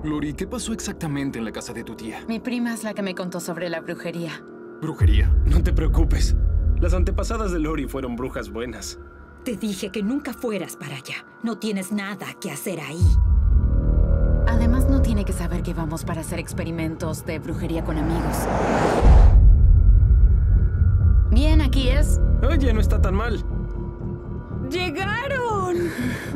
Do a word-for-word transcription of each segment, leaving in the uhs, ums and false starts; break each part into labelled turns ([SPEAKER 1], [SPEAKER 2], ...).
[SPEAKER 1] Lori, ¿qué pasó exactamente en la casa de tu tía?
[SPEAKER 2] Mi prima es la que me contó sobre la brujería.
[SPEAKER 1] ¿Brujería?
[SPEAKER 3] No te preocupes. Las antepasadas de Lori fueron brujas buenas.
[SPEAKER 4] Te dije que nunca fueras para allá. No tienes nada que hacer ahí.
[SPEAKER 2] Además, no tiene que saber que vamos para hacer experimentos de brujería con amigos. Bien, aquí es.
[SPEAKER 3] Oye, no está tan mal.
[SPEAKER 4] ¡Llegaron!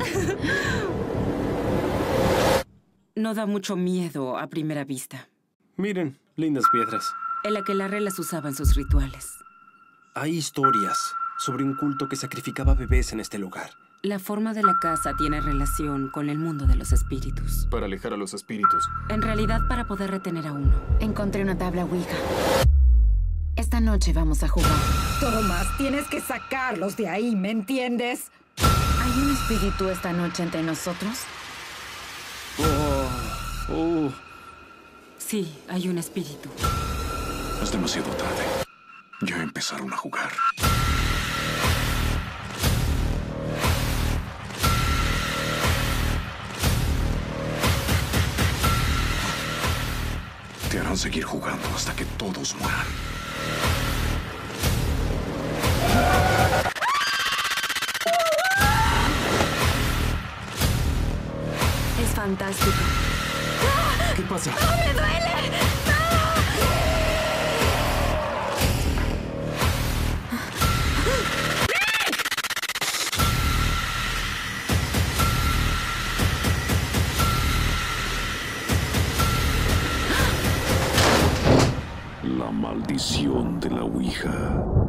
[SPEAKER 5] No da mucho miedo a primera vista.
[SPEAKER 3] Miren, lindas piedras.
[SPEAKER 5] El aquelarre las usaba en sus rituales.
[SPEAKER 3] Hay historias sobre un culto que sacrificaba bebés en este lugar.
[SPEAKER 5] La forma de la casa tiene relación con el mundo de los espíritus.
[SPEAKER 1] Para alejar a los espíritus.
[SPEAKER 5] En realidad, para poder retener a uno.
[SPEAKER 2] Encontré una tabla Ouija. Esta noche vamos a jugar.
[SPEAKER 4] Tomás, tienes que sacarlos de ahí, ¿me entiendes?
[SPEAKER 2] ¿Hay un espíritu esta noche entre nosotros?
[SPEAKER 3] Oh, oh.
[SPEAKER 5] Sí, hay un espíritu.
[SPEAKER 6] Es demasiado tarde. Ya empezaron a jugar. Te harán seguir jugando hasta que todos mueran.
[SPEAKER 5] Es fantástico.
[SPEAKER 1] ¿Qué pasa?
[SPEAKER 4] ¡No me duele!
[SPEAKER 6] La maldición de la Ouija.